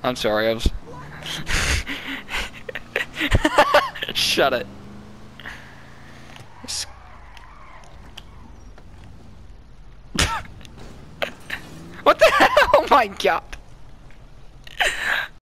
I'm sorry, I was... Shut it. What the hell? Oh my god.